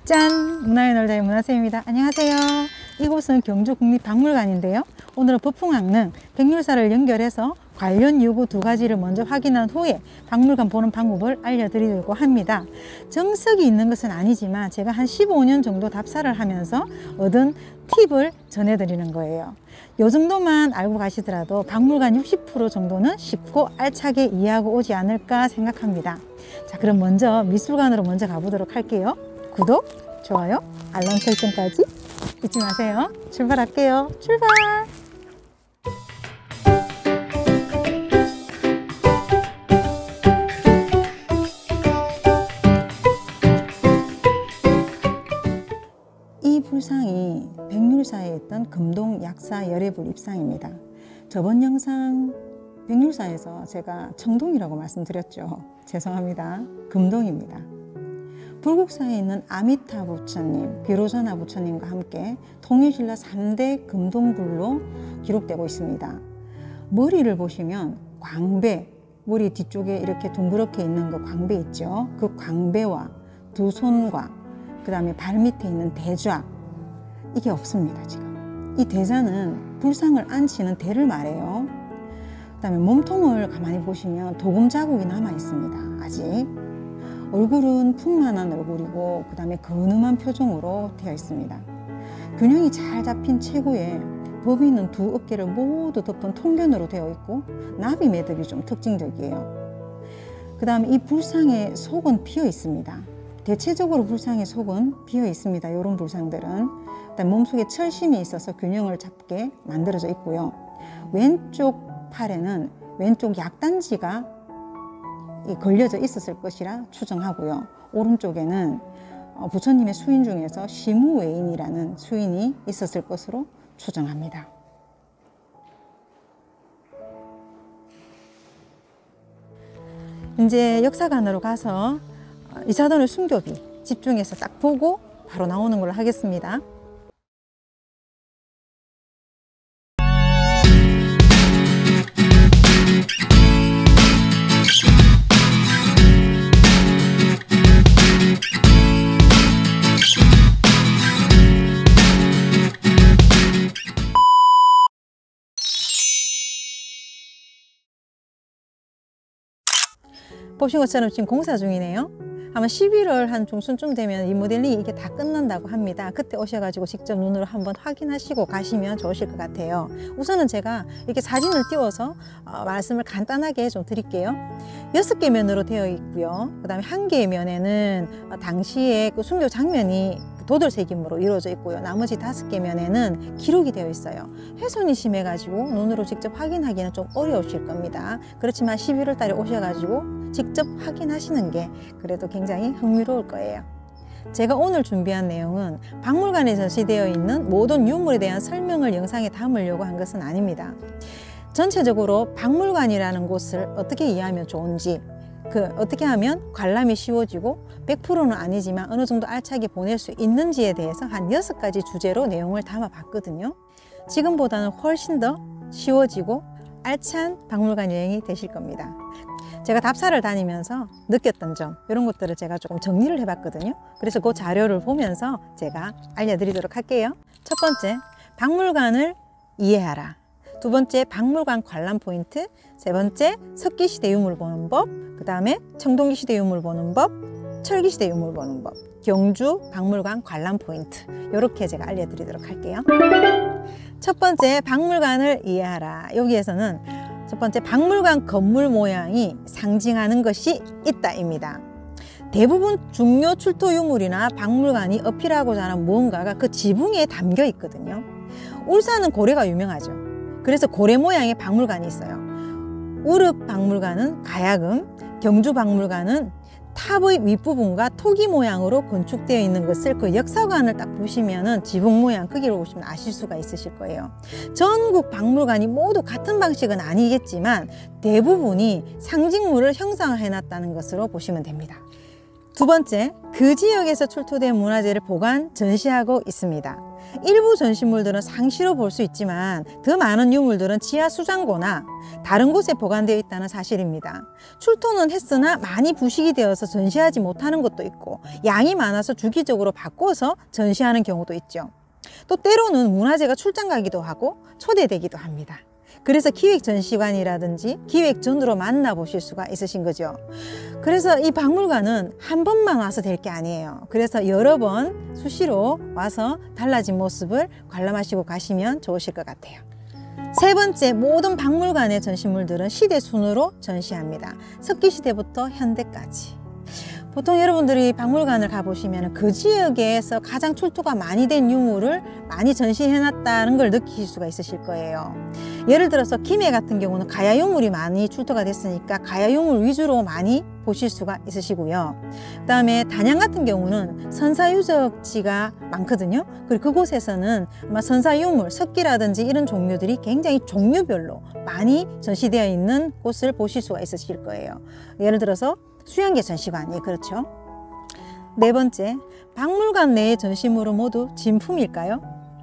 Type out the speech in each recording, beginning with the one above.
짠! 문화의 놀자의 문화쌤입니다. 안녕하세요. 이곳은 경주국립박물관인데요. 오늘은 부풍왕릉 백률사를 연결해서 관련 요구 두 가지를 먼저 확인한 후에 박물관 보는 방법을 알려드리려고 합니다. 정석이 있는 것은 아니지만 제가 한 15년 정도 답사를 하면서 얻은 팁을 전해드리는 거예요. 요 정도만 알고 가시더라도 박물관 60% 정도는 쉽고 알차게 이해하고 오지 않을까 생각합니다. 자, 그럼 먼저 미술관으로 먼저 가보도록 할게요. 구독, 좋아요, 알람 설정까지 잊지 마세요. 출발할게요. 출발! 이 불상이 백률사에 있던 금동 약사 열애불 입상입니다. 저번 영상 백률사에서 제가 청동이라고 말씀드렸죠. 죄송합니다. 금동입니다. 불국사에 있는 아미타 부처님, 비로자나 부처님과 함께 통일신라 3대 금동불로 기록되고 있습니다. 머리를 보시면 광배, 머리 뒤쪽에 이렇게 둥그렇게 있는 그 광배 있죠. 그 광배와 두 손과 그 다음에 발 밑에 있는 대좌, 이게 없습니다. 지금 이 대좌는 불상을 앉히는 대를 말해요. 그 다음에 몸통을 가만히 보시면 도금 자국이 남아 있습니다. 아직 얼굴은 풍만한 얼굴이고 그 다음에 근엄한 표정으로 되어 있습니다. 균형이 잘 잡힌 체구에 법인은 두 어깨를 모두 덮은 통견으로 되어 있고 나비 매듭이 좀 특징적이에요. 그 다음에 이 불상의 속은 비어 있습니다. 대체적으로 불상의 속은 비어 있습니다. 이런 불상들은 몸속에 철심이 있어서 균형을 잡게 만들어져 있고요. 왼쪽 팔에는 왼쪽 약단지가 걸려져 있었을 것이라 추정하고요. 오른쪽에는 부처님의 수인 중에서 시무외인이라는 수인이 있었을 것으로 추정합니다. 이제 역사관으로 가서 이사돈의 순교비 집중해서 딱 보고 바로 나오는 걸로 하겠습니다. 보신 것처럼 지금 공사 중이네요. 아마 11월 한 중순쯤 되면 이 모델링이 이게 다 끝난다고 합니다. 그때 오셔가지고 직접 눈으로 한번 확인하시고 가시면 좋으실 것 같아요. 우선은 제가 이렇게 사진을 띄워서 말씀을 간단하게 좀 드릴게요. 6개 면으로 되어 있고요. 그 다음에 1개의 면에는 당시에 그 순교 장면이 도돌새김으로 이루어져 있고요. 나머지 5개 면에는 기록이 되어 있어요. 훼손이 심해가지고 눈으로 직접 확인하기는 좀 어려우실 겁니다. 그렇지만 11월 달에 오셔가지고 직접 확인하시는 게 그래도 굉장히 흥미로울 거예요. 제가 오늘 준비한 내용은 박물관에 전시되어 있는 모든 유물에 대한 설명을 영상에 담으려고 한 것은 아닙니다. 전체적으로 박물관이라는 곳을 어떻게 이해하면 좋은지, 어떻게 하면 관람이 쉬워지고 100%는 아니지만 어느 정도 알차게 보낼 수 있는지에 대해서 한 6가지 주제로 내용을 담아 봤거든요. 지금보다는 훨씬 더 쉬워지고 알찬 박물관 여행이 되실 겁니다. 제가 답사를 다니면서 느꼈던 점, 이런 것들을 제가 조금 정리를 해봤거든요. 그래서 그 자료를 보면서 제가 알려드리도록 할게요. 첫 번째, 박물관을 이해하라. 두 번째, 박물관 관람 포인트. 세 번째, 석기시대 유물 보는 법. 그 다음에 청동기시대 유물 보는 법, 철기시대 유물 보는 법, 경주 박물관 관람 포인트. 이렇게 제가 알려드리도록 할게요. 첫 번째, 박물관을 이해하라. 여기에서는 첫 번째, 박물관 건물 모양이 상징하는 것이 있다입니다. 대부분 중요 출토 유물이나 박물관이 어필하고자 하는 무언가가 그 지붕에 담겨 있거든요. 울산은 고래가 유명하죠. 그래서 고래 모양의 박물관이 있어요. 우륵 박물관은 가야금, 경주 박물관은 탑의 윗부분과 토기 모양으로 건축되어 있는 것을 그 역사관을 딱 보시면은 지붕 모양 크기로 보시면 아실 수가 있으실 거예요. 전국 박물관이 모두 같은 방식은 아니겠지만 대부분이 상징물을 형상화해 놨다는 것으로 보시면 됩니다. 두 번째, 그 지역에서 출토된 문화재를 보관, 전시하고 있습니다. 일부 전시물들은 상시로 볼 수 있지만 더 많은 유물들은 지하 수장고나 다른 곳에 보관되어 있다는 사실입니다. 출토는 했으나 많이 부식이 되어서 전시하지 못하는 것도 있고 양이 많아서 주기적으로 바꿔서 전시하는 경우도 있죠. 또 때로는 문화재가 출장 가기도 하고 초대되기도 합니다. 그래서 기획전시관이라든지 기획전으로 만나보실 수가 있으신 거죠. 그래서 이 박물관은 한 번만 와서 될 게 아니에요. 그래서 여러 번 수시로 와서 달라진 모습을 관람하시고 가시면 좋으실 것 같아요. 세 번째, 모든 박물관의 전시물들은 시대 순으로 전시합니다. 석기시대부터 현대까지. 보통 여러분들이 박물관을 가보시면 그 지역에서 가장 출토가 많이 된 유물을 많이 전시해놨다는 걸 느끼실 수가 있으실 거예요. 예를 들어서 김해 같은 경우는 가야유물이 많이 출토가 됐으니까 가야유물 위주로 많이 보실 수가 있으시고요. 그 다음에 단양 같은 경우는 선사유적지가 많거든요. 그리고 그곳에서는 아마 선사유물, 석기라든지 이런 종류들이 굉장히 종류별로 많이 전시되어 있는 곳을 보실 수가 있으실 거예요. 예를 들어서 수양계 전시관이 그렇죠. 네 번째, 박물관 내의 전시물은 모두 진품일까요?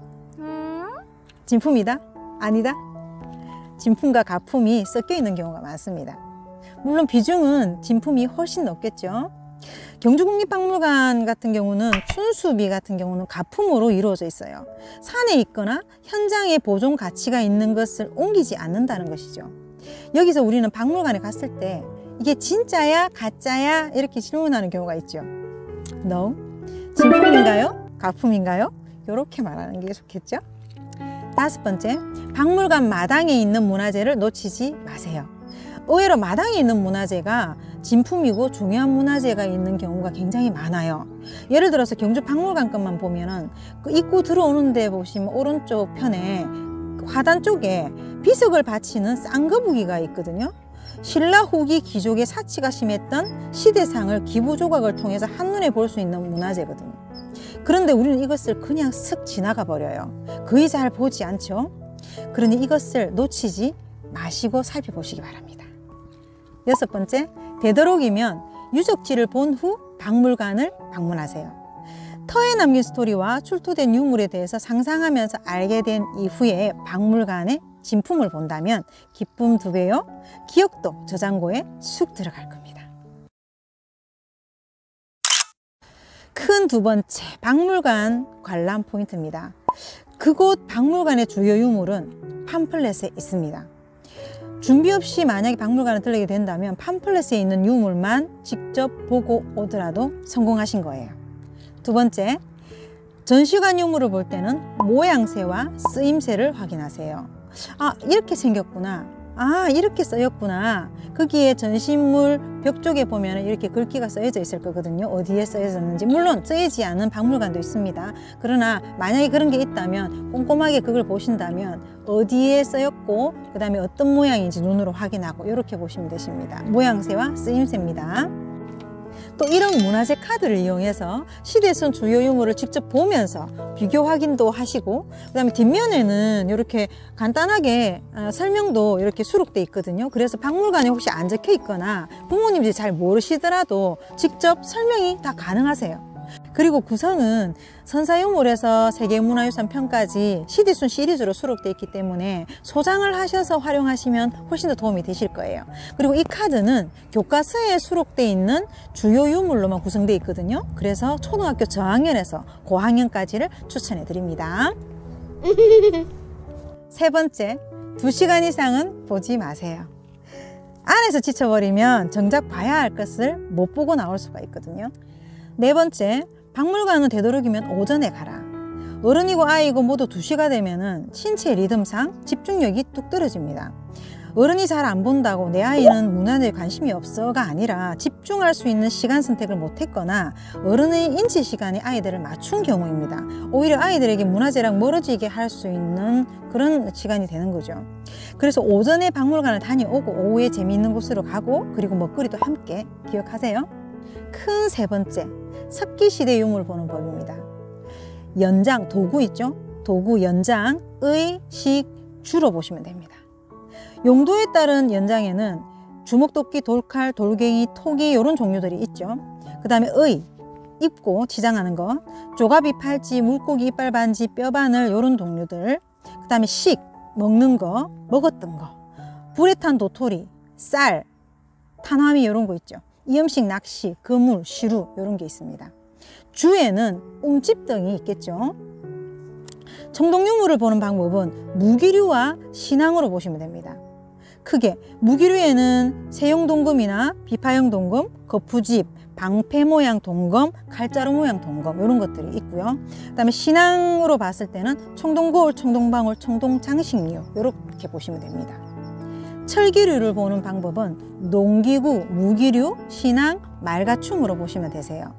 진품이다? 아니다? 진품과 가품이 섞여 있는 경우가 많습니다. 물론 비중은 진품이 훨씬 높겠죠. 경주국립박물관 같은 경우는 춘수비 같은 경우는 가품으로 이루어져 있어요. 산에 있거나 현장에 보존 가치가 있는 것을 옮기지 않는다는 것이죠. 여기서 우리는 박물관에 갔을 때 이게 진짜야? 가짜야? 이렇게 질문하는 경우가 있죠. No. 진품인가요? 가품인가요? 이렇게 말하는 게 좋겠죠. 다섯 번째, 박물관 마당에 있는 문화재를 놓치지 마세요. 의외로 마당에 있는 문화재가 진품이고 중요한 문화재가 있는 경우가 굉장히 많아요. 예를 들어서 경주박물관 것만 보면은 그 입구 들어오는 데 보시면 오른쪽 편에 화단 쪽에 비석을 바치는 쌍거북이가 있거든요. 신라 후기 귀족의 사치가 심했던 시대상을 기부 조각을 통해서 한눈에 볼 수 있는 문화재거든요. 그런데 우리는 이것을 그냥 슥 지나가 버려요. 거의 잘 보지 않죠. 그러니 이것을 놓치지 마시고 살펴보시기 바랍니다. 여섯 번째, 되도록이면 유적지를 본 후 박물관을 방문하세요. 터에 남긴 스토리와 출토된 유물에 대해서 상상하면서 알게 된 이후에 박물관에 진품을 본다면 기쁨 2배요. 기억도 저장고에 쑥 들어갈 겁니다. 큰 두 번째, 박물관 관람 포인트입니다. 그곳 박물관의 주요 유물은 팜플렛에 있습니다. 준비 없이 만약에 박물관에 들르게 된다면 팜플렛에 있는 유물만 직접 보고 오더라도 성공하신 거예요. 두 번째, 전시관 유물을 볼 때는 모양새와 쓰임새를 확인하세요. 아, 이렇게 생겼구나. 아, 이렇게 쓰였구나. 거기에 전시물 벽 쪽에 보면 이렇게 글귀가 쓰여져 있을 거거든요. 어디에 쓰여졌는지. 물론 쓰이지 않은 박물관도 있습니다. 그러나 만약에 그런 게 있다면 꼼꼼하게 그걸 보신다면 어디에 쓰였고 그 다음에 어떤 모양인지 눈으로 확인하고 이렇게 보시면 되십니다. 모양새와 쓰임새입니다. 또 이런 문화재 카드를 이용해서 시대선 주요 유물을 직접 보면서 비교 확인도 하시고, 그 다음에 뒷면에는 이렇게 간단하게 설명도 이렇게 수록돼 있거든요. 그래서 박물관에 혹시 안 적혀 있거나 부모님들이 잘 모르시더라도 직접 설명이 다 가능하세요. 그리고 구성은 선사유물에서 세계문화유산 편까지 시대순 시리즈로 수록되어 있기 때문에 소장을 하셔서 활용하시면 훨씬 더 도움이 되실 거예요. 그리고 이 카드는 교과서에 수록되어 있는 주요 유물로만 구성되어 있거든요. 그래서 초등학교 저학년에서 고학년까지를 추천해 드립니다. 세 번째, 2시간 이상은 보지 마세요. 안에서 지쳐버리면 정작 봐야 할 것을 못 보고 나올 수가 있거든요. 네 번째, 박물관은 되도록이면 오전에 가라. 어른이고 아이고 모두 2시가 되면은 신체 리듬상 집중력이 뚝 떨어집니다. 어른이 잘 안 본다고 내 아이는 문화재에 관심이 없어가 아니라 집중할 수 있는 시간 선택을 못했거나 어른의 인지 시간에 아이들을 맞춘 경우입니다. 오히려 아이들에게 문화재랑 멀어지게 할 수 있는 그런 시간이 되는 거죠. 그래서 오전에 박물관을 다녀오고 오후에 재미있는 곳으로 가고, 그리고 먹거리도 함께 기억하세요. 큰 세 번째, 석기시대 유물 보는 법입니다. 연장, 도구 있죠? 도구 연장, 의, 식, 주로 보시면 됩니다. 용도에 따른 연장에는 주먹도끼, 돌칼, 돌갱이, 토기 이런 종류들이 있죠. 그 다음에 의, 입고 치장하는 것, 조가비 팔찌, 물고기 이빨 반지, 뼈바늘 요런 동류들, 그 다음에 식, 먹는 거, 먹었던 거, 불에 탄 도토리, 쌀, 탄화미 요런 거 있죠. 이 음식 낚시, 그물, 시루 요런 게 있습니다. 주에는 웅집 등이 있겠죠. 청동유물을 보는 방법은 무기류와 신앙으로 보시면 됩니다. 크게 무기류에는 세용 동금이나 비파형 동금, 거푸집, 방패 모양 동검, 칼자루 모양 동검 이런 것들이 있고요. 그 다음에 신앙으로 봤을 때는 청동거울, 청동방울, 청동장식류 이렇게 보시면 됩니다. 철기류를 보는 방법은 농기구, 무기류, 신앙, 말가춤으로 보시면 되세요.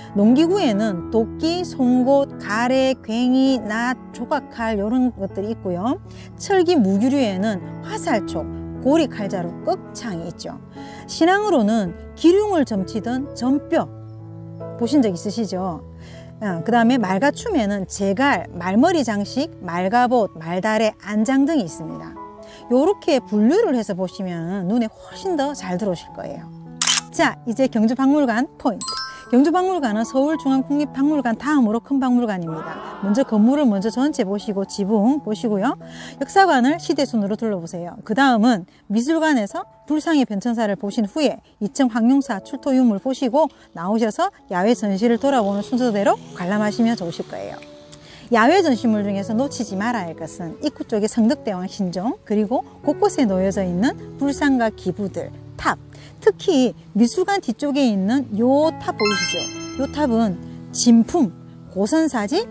농기구에는 도끼, 송곳, 가래, 괭이, 낫, 조각칼 이런 것들이 있고요. 철기 무기류에는 화살촉, 고리, 칼자루, 꺽창이 있죠. 신앙으로는 기륭을 점치던 전뼈 보신 적 있으시죠? 그 다음에 말가춤에는 제갈, 말머리 장식, 말가봇, 말다래, 안장 등이 있습니다. 이렇게 분류를 해서 보시면 눈에 훨씬 더 잘 들어오실 거예요. 자, 이제 경주박물관 포인트. 경주박물관은 서울중앙국립박물관 다음으로 큰 박물관입니다. 먼저 건물을 전체 보시고 지붕 보시고요. 역사관을 시대순으로 둘러보세요. 그 다음은 미술관에서 불상의 변천사를 보신 후에 2층 황룡사 출토 유물 보시고 나오셔서 야외 전시를 돌아보는 순서대로 관람하시면 좋으실 거예요. 야외 전시물 중에서 놓치지 말아야 할 것은 입구 쪽에 성덕대왕 신종, 그리고 곳곳에 놓여져 있는 불상과 기부들, 탑, 특히 미술관 뒤쪽에 있는 요 탑 보이시죠? 요 탑은 진품 고선사지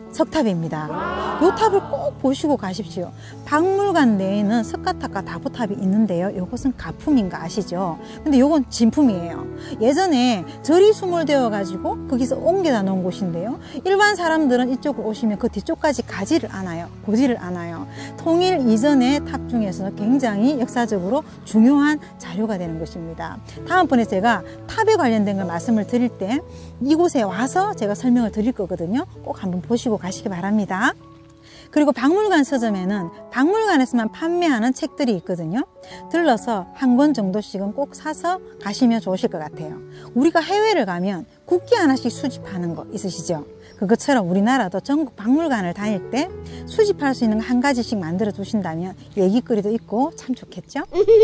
석탑입니다. 요 탑을 꼭 보시고 가십시오. 박물관 내에는 석가탑과 다보탑이 있는데요. 요것은 가품인 거 아시죠? 근데 요건 진품이에요. 예전에 절이 수몰되어 가지고 거기서 옮겨다 놓은 곳인데요. 일반 사람들은 이쪽을 오시면 그 뒤쪽까지 가지를 않아요. 보지를 않아요. 통일 이전의 탑 중에서 굉장히 역사적으로 중요한 자료가 되는 것입니다. 다음번에 제가 탑에 관련된 걸 말씀을 드릴 때 이곳에 와서 제가 설명을 드릴 거거든요. 꼭 한번 보시고 가시기 바랍니다. 그리고 박물관 서점에는 박물관에서만 판매하는 책들이 있거든요. 들러서 한 권 정도씩은 꼭 사서 가시면 좋으실 것 같아요. 우리가 해외를 가면 국기 하나씩 수집하는 거 있으시죠? 그것처럼 우리나라도 전국 박물관을 다닐 때 수집할 수 있는 거 한 가지씩 만들어 두신다면 얘기거리도 있고 참 좋겠죠?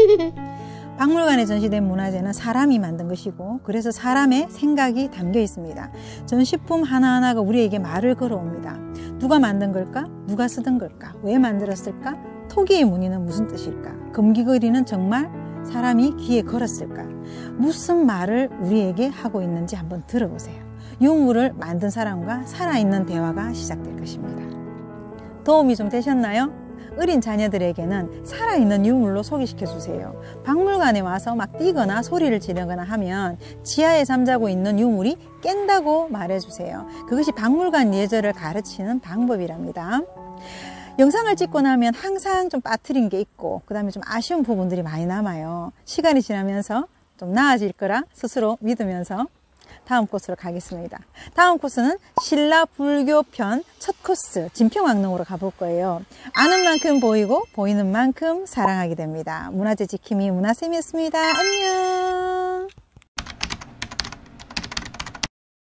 박물관에 전시된 문화재는 사람이 만든 것이고 그래서 사람의 생각이 담겨 있습니다. 전시품 하나하나가 우리에게 말을 걸어옵니다. 누가 만든 걸까? 누가 쓰던 걸까? 왜 만들었을까? 토기의 무늬는 무슨 뜻일까? 금기거리는 정말 사람이 귀에 걸었을까? 무슨 말을 우리에게 하고 있는지 한번 들어보세요. 유물을 만든 사람과 살아있는 대화가 시작될 것입니다. 도움이 좀 되셨나요? 어린 자녀들에게는 살아있는 유물로 소개시켜 주세요. 박물관에 와서 막 뛰거나 소리를 지르거나 하면 지하에 잠자고 있는 유물이 깬다고 말해주세요. 그것이 박물관 예절을 가르치는 방법이랍니다. 영상을 찍고 나면 항상 좀 빠뜨린 게 있고 그 다음에 좀 아쉬운 부분들이 많이 남아요. 시간이 지나면서 좀 나아질 거라 스스로 믿으면서 다음 코스로 가겠습니다. 다음 코스는 신라 불교 편 첫 코스 진평왕릉으로 가볼 거예요. 아는 만큼 보이고 보이는 만큼 사랑하게 됩니다. 문화재 지킴이 문화쌤이었습니다. 안녕.